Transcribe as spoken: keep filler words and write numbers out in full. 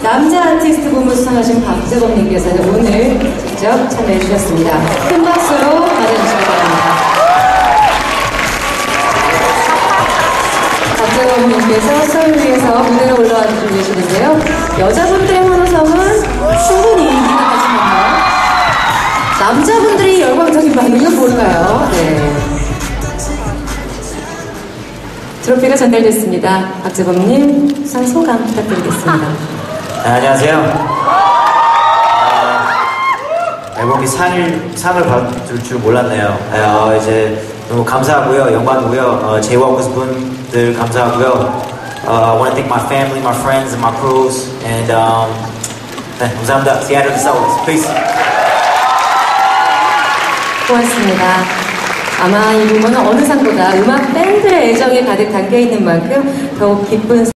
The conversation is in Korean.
남자 아티스트 부문 수상하신 박재범님께서는 오늘 직접 참여해 주셨습니다. 큰 박수로 맞아주시기 바랍니다. 박재범님께서 서울위에서 무대로 올라와 주고 계시는데요. 여자분들의 환호성은 충분히 이해가 가시나요? 남자분들이 열광적인 반응은 뭘까요? 네. 트로피가 전달됐습니다. 박재범님 수상 소감 부탁드리겠습니다. 네, 안녕하세요. 어, 앨범이 상을, 상을 받을 줄 몰랐네요. 어, 이제 너무 감사하고요. 영광이고요. 어, 제이워커스 분들 감사하고요. Uh, I want to thank my family, my friends, and my crews. And um, 네, 감사합니다. Seattle Souls. Peace. 고맙습니다. 아마 이 부분은 어느 상보다 음악 팬들의 애정이 가득 담겨있는 만큼 더욱 기쁜